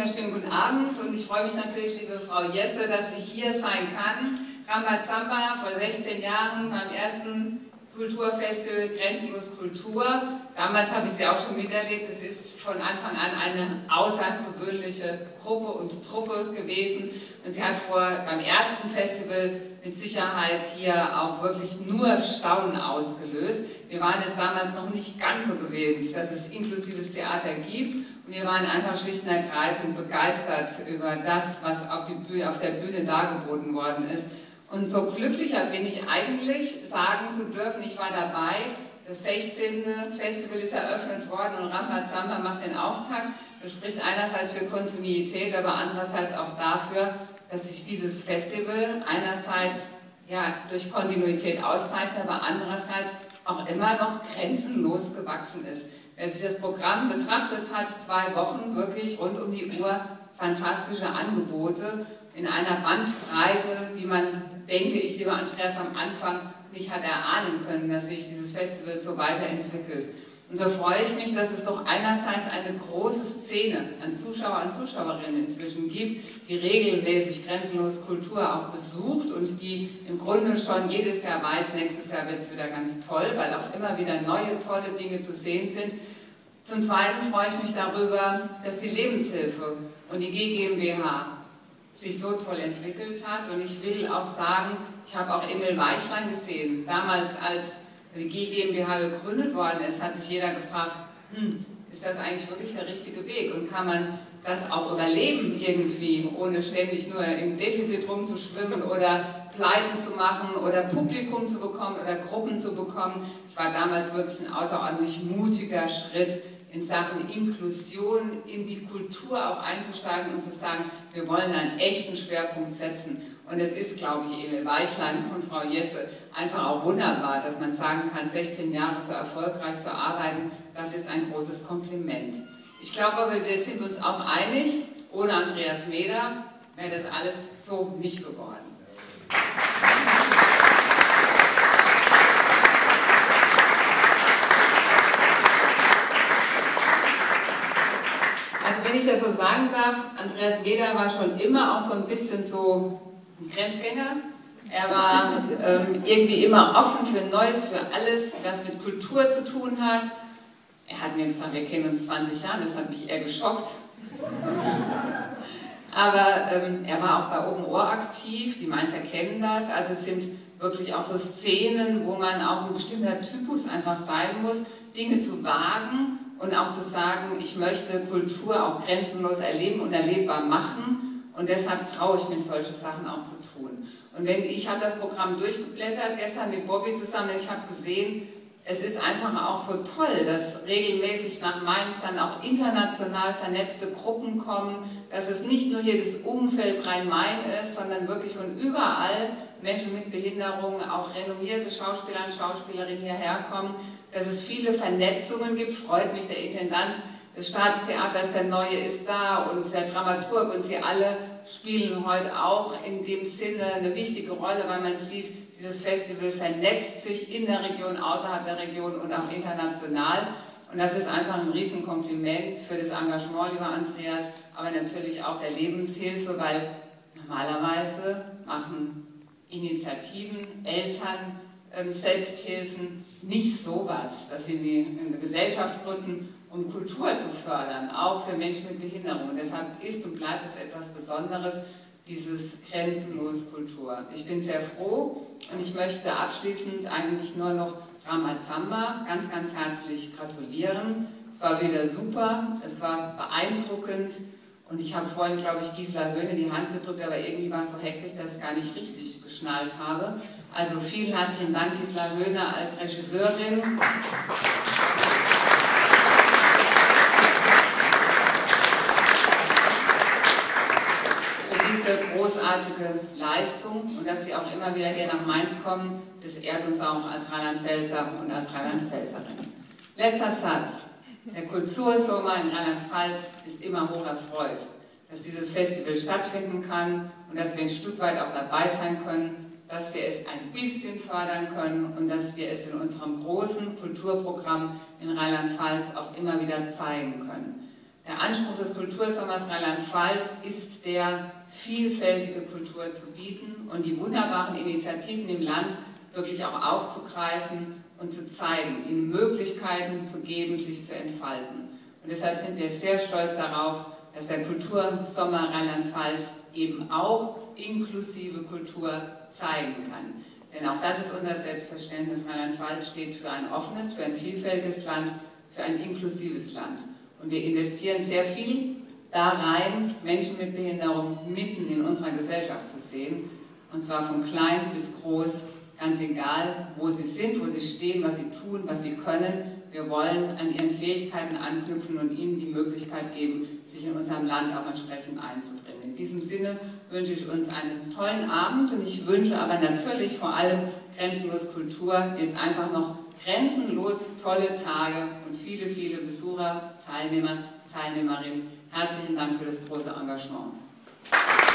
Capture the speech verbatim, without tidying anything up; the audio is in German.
wunderschönen guten Abend und ich freue mich natürlich, liebe Frau Jesse, dass ich hier sein kann. Rambazamba vor sechzehn Jahren beim ersten Kulturfestival Grenzenlos Kultur. Damals habe ich sie auch schon miterlebt. Es ist von Anfang an eine außergewöhnliche Gruppe und Truppe gewesen. Und sie hat vor beim ersten Festival mit Sicherheit hier auch wirklich nur Staunen ausgelöst. Wir waren es damals noch nicht ganz so gewöhnt, dass es inklusives Theater gibt. Und wir waren einfach schlicht und ergreifend begeistert über das, was auf, die Bühne, auf der Bühne dargeboten worden ist. Und so glücklicher bin ich eigentlich, sagen zu dürfen, ich war dabei. Das sechzehnte Festival ist eröffnet worden und Rambazamba macht den Auftakt. Das spricht einerseits für Kontinuität, aber andererseits auch dafür, dass sich dieses Festival einerseits ja, durch Kontinuität auszeichnet, aber andererseits auch immer noch grenzenlos gewachsen ist. Wer sich das Programm betrachtet hat, zwei Wochen wirklich rund um die Uhr fantastische Angebote in einer Bandbreite, die man, denke ich, lieber Andreas, am Anfang nicht hat erahnen können, dass sich dieses Festival so weiterentwickelt. Und so freue ich mich, dass es doch einerseits eine große Szene an Zuschauer und Zuschauerinnen inzwischen gibt, die regelmäßig Grenzenlos Kultur auch besucht und die im Grunde schon jedes Jahr weiß, nächstes Jahr wird es wieder ganz toll, weil auch immer wieder neue, tolle Dinge zu sehen sind. Zum Zweiten freue ich mich darüber, dass die Lebenshilfe und die G GmbH sich so toll entwickelt hat. Und ich will auch sagen, ich habe auch Emil Weichlein gesehen. Damals, als die G GmbH gegründet worden ist, hat sich jeder gefragt, hm, ist das eigentlich wirklich der richtige Weg? Und kann man das auch überleben irgendwie, ohne ständig nur im Defizit rumzuschwimmen oder Pleiten zu machen oder Publikum zu bekommen oder Gruppen zu bekommen? Es war damals wirklich ein außerordentlich mutiger Schritt, in Sachen Inklusion in die Kultur auch einzusteigen und zu sagen, wir wollen einen echten Schwerpunkt setzen. Und es ist, glaube ich, Emil Weichlein und Frau Jesse einfach auch wunderbar, dass man sagen kann, sechzehn Jahre so erfolgreich zu arbeiten, das ist ein großes Kompliment. Ich glaube aber, wir sind uns auch einig, ohne Andreas Meder wäre das alles so nicht geworden. Also wenn ich das so sagen darf, Andreas Meder war schon immer auch so ein bisschen so ein Grenzgänger. Er war ähm, irgendwie immer offen für Neues, für alles, was mit Kultur zu tun hat. Er hat mir gesagt, wir kennen uns zwanzig Jahre, das hat mich eher geschockt. Aber ähm, er war auch bei Open Ohr aktiv, die Mainzer kennen das. Also es sind wirklich auch so Szenen, wo man auch ein bestimmter Typus einfach sein muss, Dinge zu wagen und auch zu sagen, ich möchte Kultur auch grenzenlos erleben und erlebbar machen. Und deshalb traue ich mich, solche Sachen auch zu tun. Und wenn, ich habe das Programm durchgeblättert, gestern mit Bobby zusammen, und ich habe gesehen, es ist einfach auch so toll, dass regelmäßig nach Mainz dann auch international vernetzte Gruppen kommen, dass es nicht nur hier das Umfeld Rhein-Main ist, sondern wirklich von überall Menschen mit Behinderungen, auch renommierte Schauspieler und Schauspielerinnen hierher kommen, dass es viele Vernetzungen gibt, freut mich, der Intendant des Staatstheaters, der Neue, ist da und der Dramaturg und sie alle spielen heute auch in dem Sinne eine wichtige Rolle, weil man sieht, dieses Festival vernetzt sich in der Region, außerhalb der Region und auch international. Und das ist einfach ein Riesenkompliment für das Engagement, lieber Andreas, aber natürlich auch der Lebenshilfe, weil normalerweise machen Initiativen, Eltern, ähm, Selbsthilfen nicht sowas, dass sie eine Gesellschaft gründen, um Kultur zu fördern, auch für Menschen mit Behinderung. Und deshalb ist und bleibt es etwas Besonderes, dieses grenzenlose Kultur. Ich bin sehr froh und ich möchte abschließend eigentlich nur noch Rambazamba ganz, ganz herzlich gratulieren. Es war wieder super, es war beeindruckend und ich habe vorhin, glaube ich, Gisela Höhne die Hand gedrückt, aber irgendwie war es so hektisch, dass ich gar nicht richtig geschnallt habe. Also vielen herzlichen Dank, Gisela Höhne als Regisseurin. Großartige Leistung und dass sie auch immer wieder hier nach Mainz kommen, das ehrt uns auch als Rheinland-Pfälzer und als Rheinland-Pfälzerin. Letzter Satz. Der Kultursommer in Rheinland-Pfalz ist immer hoch erfreut, dass dieses Festival stattfinden kann und dass wir ein Stück weit auch dabei sein können, dass wir es ein bisschen fördern können und dass wir es in unserem großen Kulturprogramm in Rheinland-Pfalz auch immer wieder zeigen können. Der Anspruch des Kultursommers Rheinland-Pfalz ist der, vielfältige Kultur zu bieten und die wunderbaren Initiativen im Land wirklich auch aufzugreifen und zu zeigen, ihnen Möglichkeiten zu geben, sich zu entfalten. Und deshalb sind wir sehr stolz darauf, dass der Kultursommer Rheinland-Pfalz eben auch inklusive Kultur zeigen kann. Denn auch das ist unser Selbstverständnis. Rheinland-Pfalz steht für ein offenes, für ein vielfältiges Land, für ein inklusives Land. Und wir investieren sehr viel da rein, Menschen mit Behinderung mitten in unserer Gesellschaft zu sehen. Und zwar von klein bis groß, ganz egal, wo sie sind, wo sie stehen, was sie tun, was sie können. Wir wollen an ihren Fähigkeiten anknüpfen und ihnen die Möglichkeit geben, sich in unserem Land auch entsprechend einzubringen. In diesem Sinne wünsche ich uns einen tollen Abend und ich wünsche aber natürlich vor allem Grenzenlos Kultur jetzt einfach noch grenzenlos tolle Tage und viele, viele Besucher, Teilnehmer, Teilnehmerinnen. Herzlichen Dank für das große Engagement.